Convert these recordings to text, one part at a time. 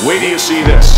Wait till you see this.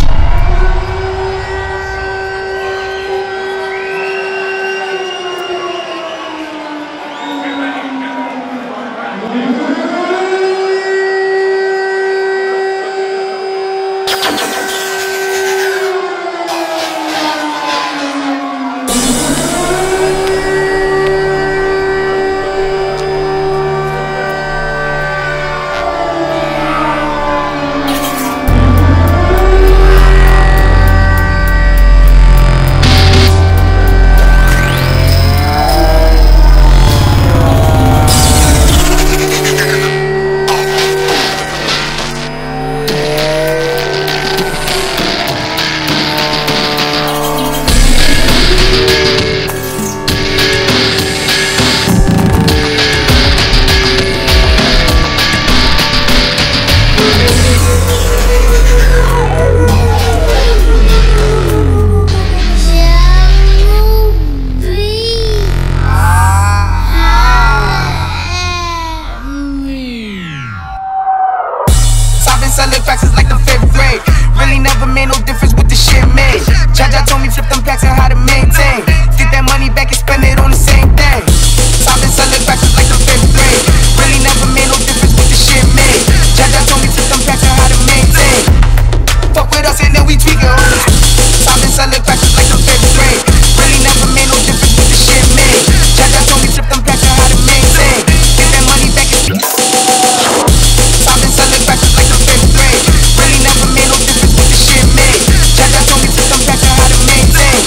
Selling facts is like the 5th grade. Really never made no difference with the shit made. Jaja told me flip them packs and how to maintain. Get that money back and spend it on the same thing. So I've been selling facts is like the 5th grade. Really never made no difference with the shit made. Jaja told me flip them packs and how to maintain. Fuck with us and then we tweak it. So I've been selling facts is like the 5th grade. Really never made no difference with the shit made. Jaja told me flip them packs and how to maintain. Get that money back and so I've been selling facts is like the 5th grade. Really never made no difference with the shit made. Jaja told me flip them packs and how to maintain.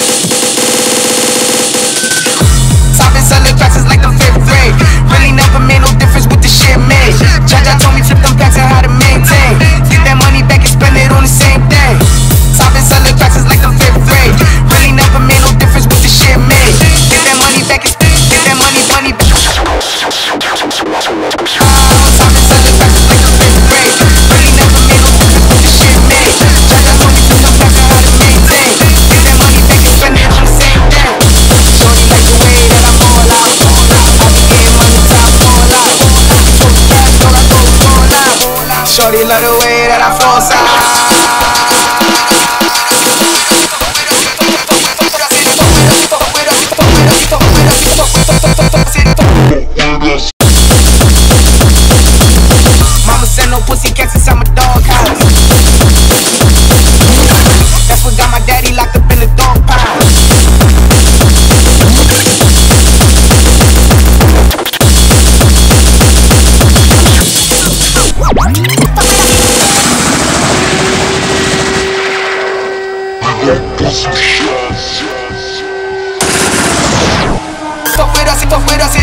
So I've been selling facts is like the 5th grade. Really never made no difference with the shit made. Jaja told me flip them packs and how to maintain. Get that money back and spend it on the same thing. So I've been selling facts is like the 5th grade. Really never made no difference with the shit made. Get that money back and get that money back. So I've been selling facts is like the 5th grade. Really never made no difference with the shit made. Jaja told me flip them packs and how to maintain. Get that money back and spend it on the same thing. Shorty like the way that I fall out. I be getting money time fall out. Shorty love the way that I fall out. Mama said no pussy cats inside my dog house. That's what got my daddy locked up in the dog pound. Fuck with us, fuck with us,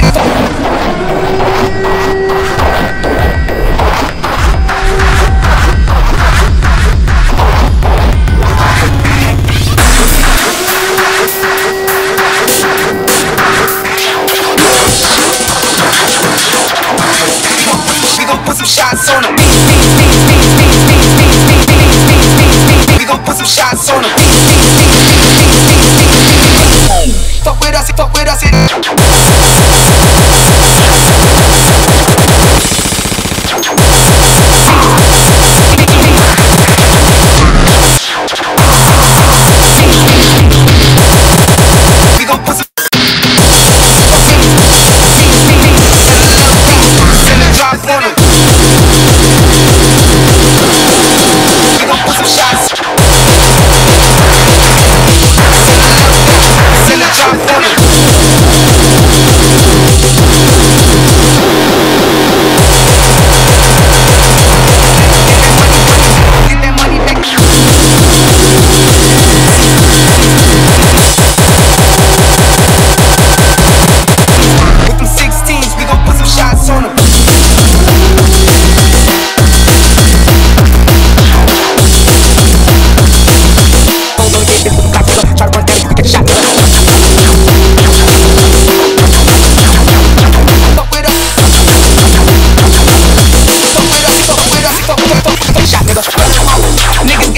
we gon' put some shots on them. We gon' put some shots on them. Fuck with us, fuck with us. We gon' put some send a drop on them. We gon' put some shots. Send a drop on them. Get that money back. With them 16s, we gon' put some shots on them. Try to run down, get shot. Fuck with us. Fuck with us, fuck with us, fuck, shot, nigga. Niggas